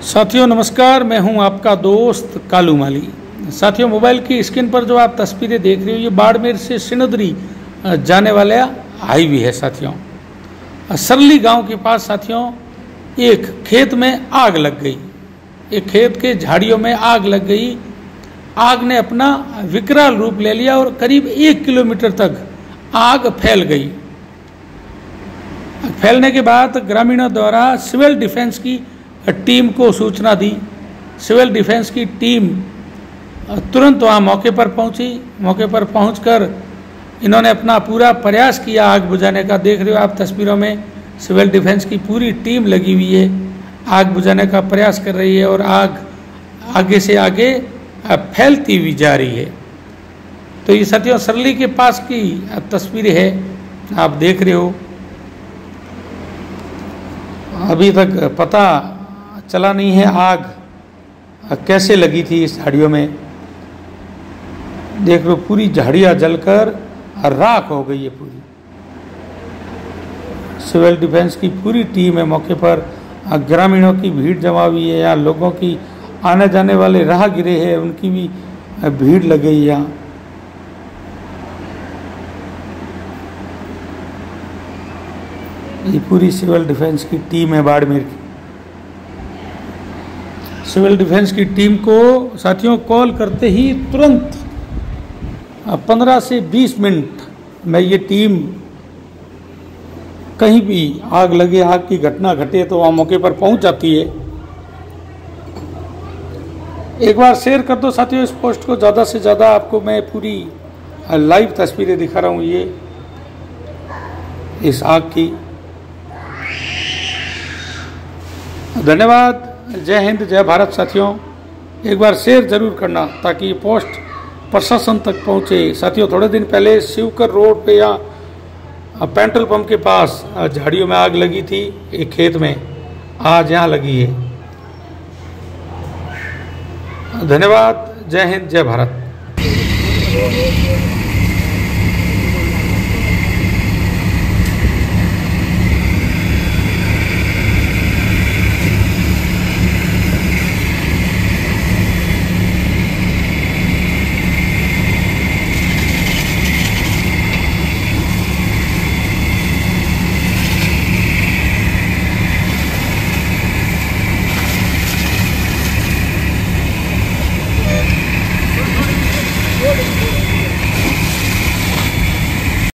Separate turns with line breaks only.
साथियों नमस्कार, मैं हूं आपका दोस्त कालू माली। साथियों, मोबाइल की स्क्रीन पर जो आप तस्वीरें देख रहे हो ये बाड़मेर से सिणोदरी जाने वाला हाईवे है। साथियों, सरली गांव के पास साथियों एक खेत में आग लग गई। एक खेत के झाड़ियों में आग लग गई। आग ने अपना विकराल रूप ले लिया और करीब 1 किलोमीटर तक आग फैल गई। फैलने के बाद ग्रामीणों द्वारा सिविल डिफेंस की टीम को सूचना दी। सिविल डिफेंस की टीम तुरंत वहाँ मौके पर पहुंची। मौके पर पहुंचकर इन्होंने अपना पूरा प्रयास किया आग बुझाने का। देख रहे हो आप तस्वीरों में, सिविल डिफेंस की पूरी टीम लगी हुई है, आग बुझाने का प्रयास कर रही है और आग आगे से आगे फैलती हुई जा रही है। तो ये साथियों सरली के पास की तस्वीर है, आप देख रहे हो। अभी तक पता चला नहीं है आग कैसे लगी थी इस झाड़ियों में। देख लो, पूरी झाड़ियाँ जलकर राख हो गई है पूरी। सिविल डिफेंस की पूरी टीम है मौके पर। ग्रामीणों की भीड़ जमा हुई है यहाँ, लोगों की आने जाने वाले राहगीर हैं उनकी भी भीड़ लग गई यहाँ। ये पूरी सिविल डिफेंस की टीम है बाड़मेर की। सिविल डिफेंस की टीम को साथियों कॉल करते ही तुरंत 15 से 20 मिनट में ये टीम, कहीं भी आग लगे, आग की घटना घटे तो वहाँ मौके पर पहुंच जाती है। एक बार शेयर कर दो साथियों इस पोस्ट को, ज़्यादा से ज़्यादा। आपको मैं पूरी लाइव तस्वीरें दिखा रहा हूँ ये इस आग की। धन्यवाद। जय हिंद, जय भारत। साथियों एक बार शेयर जरूर करना ताकि ये पोस्ट प्रशासन तक पहुंचे। साथियों थोड़े दिन पहले शिवकर रोड पे या पेट्रोल पंप के पास झाड़ियों में आग लगी थी एक खेत में, आज यहाँ लगी है। धन्यवाद। जय हिंद, जय भारत।